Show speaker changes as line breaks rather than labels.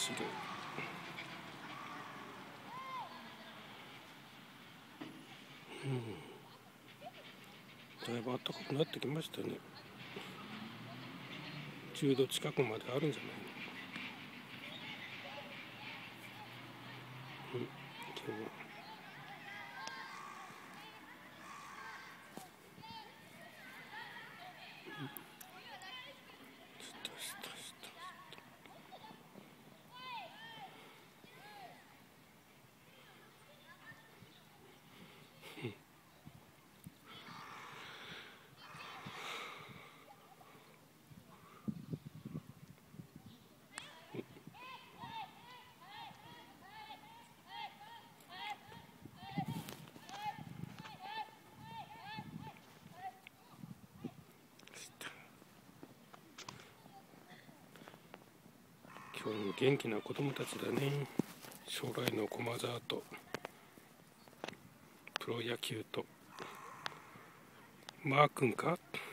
しげ。だいぶ暖かくなってきましたね。10度近くまであるんじゃないの。今日は今日も元気な子供たちだね。将来の駒澤とプロ野球とマー君か。